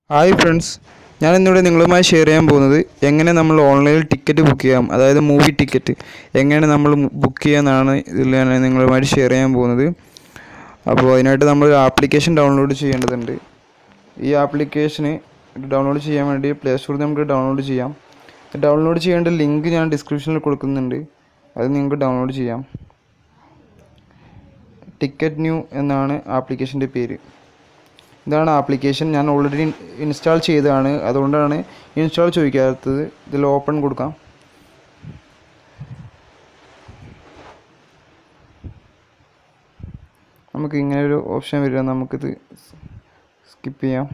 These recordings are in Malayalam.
ഹായ് ഫ്രണ്ട്സ്, ഞാൻ ഇന്നിവിടെ നിങ്ങളുമായി ഷെയർ ചെയ്യാൻ പോകുന്നത് എങ്ങനെ നമ്മൾ ഓൺലൈനിൽ ടിക്കറ്റ് ബുക്ക് ചെയ്യാം, അതായത് മൂവി ടിക്കറ്റ് എങ്ങനെ നമ്മൾ ബുക്ക് ചെയ്യാമെന്നാണ് ഇതിൽ ഞാൻ നിങ്ങളുമായിട്ട് ഷെയർ ചെയ്യാൻ പോകുന്നത്. അപ്പോൾ അതിനായിട്ട് നമ്മൾ ഒരു ആപ്ലിക്കേഷൻ ഡൗൺലോഡ് ചെയ്യേണ്ടതുണ്ട്. ഈ ആപ്ലിക്കേഷന് ഡൗൺലോഡ് ചെയ്യാൻ വേണ്ടി പ്ലേ സ്റ്റോറിൽ നമുക്ക് ഡൗൺലോഡ് ചെയ്യാം. ഡൗൺലോഡ് ചെയ്യേണ്ട ലിങ്ക് ഞാൻ ഡിസ്ക്രിപ്ഷനിൽ കൊടുക്കുന്നുണ്ട്, അത് നിങ്ങൾക്ക് ഡൗൺലോഡ് ചെയ്യാം. ടിക്കറ്റ് ന്യൂ എന്നാണ് ആപ്ലിക്കേഷൻ്റെ പേര്. ഇതാണ് ആപ്ലിക്കേഷൻ. ഞാൻ ഓൾറെഡി ഇൻസ്റ്റാൾ ചെയ്തതാണ്, അതുകൊണ്ടാണ് ഇൻസ്റ്റാൾ ചോദിക്കാത്തത്. ഇതിൽ ഓപ്പൺ കൊടുക്കാം. നമുക്ക് ഇങ്ങനെ ഒരു ഓപ്ഷൻ വരിക, നമുക്കിത് സ്കിപ്പ് ചെയ്യാം.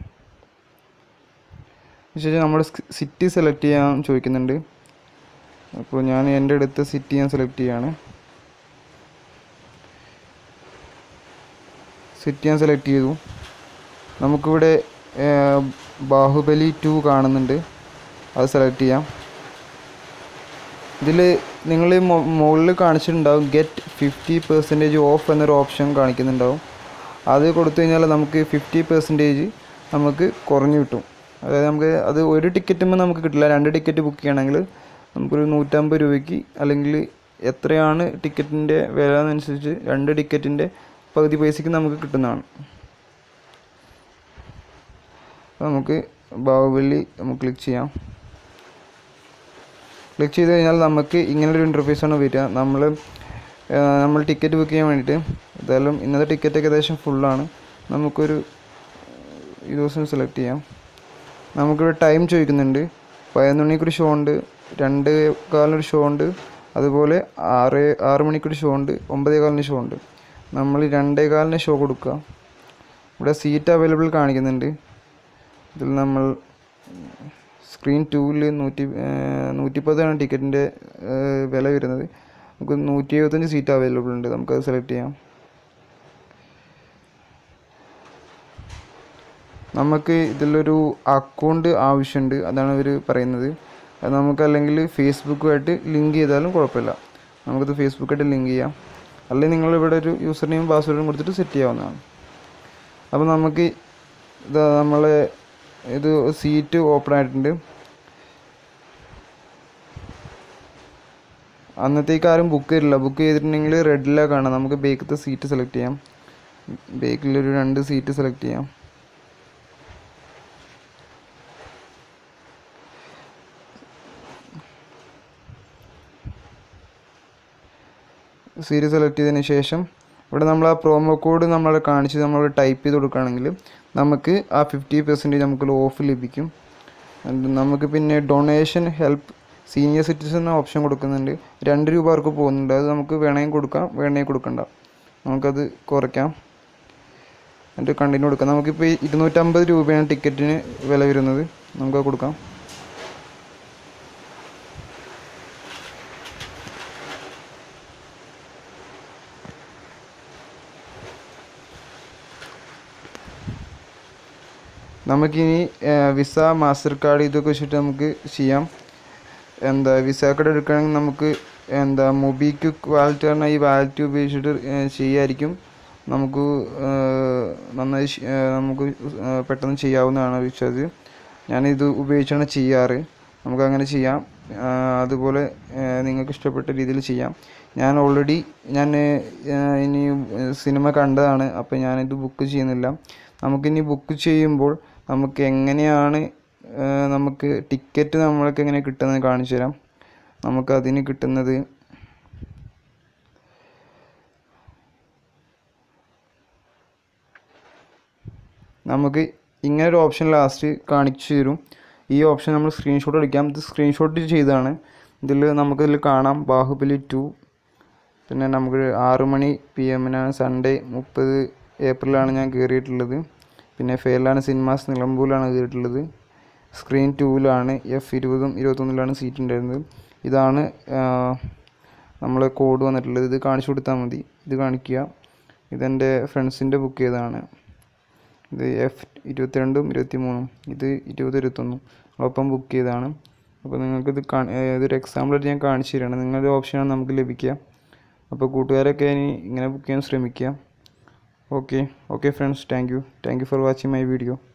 ശേഷം നമ്മുടെ സിറ്റി സെലക്ട് ചെയ്യാൻ ചോദിക്കുന്നുണ്ട്. അപ്പോൾ ഞാൻ എൻ്റെ അടുത്ത സിറ്റി ഞാൻ സെലക്ട് ചെയ്യാണ്. സിറ്റി ഞാൻ സെലക്ട് ചെയ്തു. നമുക്കിവിടെ ബാഹുബലി 2 കാണുന്നുണ്ട്, അത് സെലക്ട് ചെയ്യാം. ഇതിൽ നിങ്ങൾ മുകളിൽ കാണിച്ചിട്ടുണ്ടാവും ഗെറ്റ് 50% ഓഫ് എന്നൊരു ഓപ്ഷൻ കാണിക്കുന്നുണ്ടാവും. അത് കൊടുത്തു കഴിഞ്ഞാൽ നമുക്ക് 50% നമുക്ക് കുറഞ്ഞു കിട്ടും. അതായത് നമുക്ക് അത് ഒരു ടിക്കറ്റുമ്പോൾ നമുക്ക് കിട്ടില്ല. 2 ടിക്കറ്റ് ബുക്ക് ചെയ്യണമെങ്കിൽ നമുക്കൊരു 150 രൂപയ്ക്ക്, അല്ലെങ്കിൽ എത്രയാണ് ടിക്കറ്റിൻ്റെ വില എന്നനുസരിച്ച് 2 ടിക്കറ്റിൻ്റെ പകുതി പൈസയ്ക്ക് നമുക്ക് കിട്ടുന്നതാണ്. നമുക്ക് ബാഹുബലി നമുക്ക് ക്ലിക്ക് ചെയ്യാം. ക്ലിക്ക് ചെയ്ത് കഴിഞ്ഞാൽ നമുക്ക് ഇങ്ങനൊരു ഇൻ്റർഫേസാണ് വരിക. നമ്മൾ ടിക്കറ്റ് ബുക്ക് ചെയ്യാൻ വേണ്ടിയിട്ട്, എന്തായാലും ഇന്നത്തെ ടിക്കറ്റൊക്കെ ഏകദേശം ഫുള്ളാണ്. നമുക്കൊരു ഈ ദിവസം സെലക്ട് ചെയ്യാം. നമുക്കിവിടെ ടൈം ചോദിക്കുന്നുണ്ട്. 11 മണിക്കൊരു ഷോ ഉണ്ട്, 2:15 ഷോ ഉണ്ട്, അതുപോലെ 6 മണിക്കൊരു ഷോ ഉണ്ട്, 9:15 ഷോ ഉണ്ട്. നമ്മൾ 2:15 ഷോ കൊടുക്കുക. ഇവിടെ സീറ്റ് അവൈലബിൾ കാണിക്കുന്നുണ്ട്. ഇതിൽ നമ്മൾ സ്ക്രീൻ 2-ൽ 110 ടിക്കറ്റിൻ്റെ വില വരുന്നത്. നമുക്ക് 175 സീറ്റ് അവൈലബിൾ ഉണ്ട്, നമുക്കത് സെലക്ട് ചെയ്യാം. നമുക്ക് ഇതിലൊരു അക്കൗണ്ട് ആവശ്യമുണ്ട്, അതാണ് ഇവർ പറയുന്നത്. അത് നമുക്ക് അല്ലെങ്കിൽ ഫേസ്ബുക്കുമായിട്ട് ലിങ്ക് ചെയ്താലും കുഴപ്പമില്ല. നമുക്കത് ഫേസ്ബുക്കായിട്ട് ലിങ്ക് ചെയ്യാം, അല്ലെങ്കിൽ നിങ്ങളിവിടെ ഒരു യൂസർ നെയിം പാസ്വേഡും കൊടുത്തിട്ട് സെറ്റ് ചെയ്യാവുന്നതാണ്. അപ്പോൾ നമുക്ക് ഇത് സീറ്റ് ഓപ്പൺ ആയിട്ടുണ്ട്. അന്നത്തേക്ക് ആരും ബുക്ക് ചെയ്തില്ല. ബുക്ക് ചെയ്തിട്ടുണ്ടെങ്കിൽ റെഡിലാണ് കാണാം. നമുക്ക് ബേക്കത്തെ സീറ്റ് സെലക്ട് ചെയ്യാം. ബേക്കിലൊരു 2 സീറ്റ് സെലക്ട് ചെയ്യാം. സീറ്റ് സെലക്ട് ചെയ്തതിന് ശേഷം ഇവിടെ നമ്മൾ ആ പ്രോമോ കോഡ് നമ്മളെ കാണിച്ച് നമ്മൾ ടൈപ്പ് ചെയ്ത് കൊടുക്കുകയാണെങ്കിൽ നമുക്ക് ആ 50% നമുക്ക് ഓഫ് ലഭിക്കും. നമുക്ക് പിന്നെ ഡൊണേഷൻ ഹെൽപ്പ് സീനിയർ സിറ്റിസൺ എന്ന ഓപ്ഷൻ കൊടുക്കുന്നുണ്ട്. 2 രൂപ അവർക്ക് പോകുന്നുണ്ട്. അത് നമുക്ക് വേണമെങ്കിൽ കൊടുക്കാം, വേണമെങ്കിൽ കൊടുക്കണ്ട. നമുക്കത് കുറയ്ക്കാം, എന്നിട്ട് കണ്ടിന്യൂ കൊടുക്കാം. നമുക്കിപ്പോൾ 250 രൂപയാണ് ടിക്കറ്റിന് വില വരുന്നത്. നമുക്കത് കൊടുക്കാം. നമുക്കിനി വിസ, മാസ്റ്റർ കാർഡ് ഇതൊക്കെ വെച്ചിട്ട് നമുക്ക് ചെയ്യാം. വിസ കാർഡ് എടുക്കുകയാണെങ്കിൽ നമുക്ക് മൊബിക്വിക്ക് വാലറ്റ് പറഞ്ഞാൽ ഈ വാലറ്റ് ഉപയോഗിച്ചിട്ട് ചെയ്യായിരിക്കും. നമുക്ക് നന്നായി നമുക്ക് പെട്ടെന്ന് ചെയ്യാവുന്നതാണ് റീചാർജ്. ഞാനിത് ഉപയോഗിച്ചാണ് ചെയ്യാറ്. നമുക്കങ്ങനെ ചെയ്യാം. അതുപോലെ നിങ്ങൾക്ക് ഇഷ്ടപ്പെട്ട രീതിയിൽ ചെയ്യാം. ഞാൻ ഓൾറെഡി ഇനി സിനിമ കണ്ടതാണ്, അപ്പോൾ ഞാനിത് ബുക്ക് ചെയ്യുന്നില്ല. നമുക്കിനി ബുക്ക് ചെയ്യുമ്പോൾ നമുക്ക് എങ്ങനെയാണ് നമുക്ക് ടിക്കറ്റ് നമ്മൾക്ക് എങ്ങനെ കിട്ടുന്നത് കാണിച്ചു തരാം. നമുക്കതിന് കിട്ടുന്നത് നമുക്ക് ഇങ്ങനൊരു ഓപ്ഷൻ ലാസ്റ്റ് കാണിച്ചു തരും. ഈ ഓപ്ഷൻ നമ്മൾ സ്ക്രീൻഷോട്ട് എടുക്കാം. ഇത് സ്ക്രീൻഷോട്ട് ചെയ്തതാണ്. നമുക്കിതിൽ കാണാം ബാഹുബലി 2. പിന്നെ നമുക്ക് 6 മണി PM സൺഡേ 30 ഏപ്രിലാണ് ഞാൻ കയറിയിട്ടുള്ളത്. പിന്നെ ഫെയർലാണ് സിനിമാസ് നിലമ്പൂരിലാണ് കയറിയിട്ടുള്ളത്. സ്ക്രീൻ 2-ലാണ് F20-ഉം 21-ലാണ് സീറ്റ് ഉണ്ടായിരുന്നത്. ഇതാണ് നമ്മളെ കോഡ് വന്നിട്ടുള്ളത്. ഇത് കാണിച്ചു കൊടുത്താൽ മതി. ഇത് കാണിക്കുക. ഇതെൻ്റെ ഫ്രണ്ട്സിൻ്റെ ബുക്ക് ചെയ്തതാണ്. ഇത് F22-ഉം 23-ഉം, ഇത് 20-21-ഉം ഒപ്പം ബുക്ക് ചെയ്തതാണ്. അപ്പോൾ നിങ്ങൾക്കിത് ഇതൊരു എക്സാമ്പിളായിട്ട് ഞാൻ കാണിച്ചു തരികയാണ്. നിങ്ങളുടെ ഓപ്ഷനാണ് നമുക്ക് ലഭിക്കുക. അപ്പോൾ കൂട്ടുകാരൊക്കെ ഇനി ഇങ്ങനെ ബുക്ക് ചെയ്യാൻ ശ്രമിക്കുക. Okay friends, thank you for watching my video.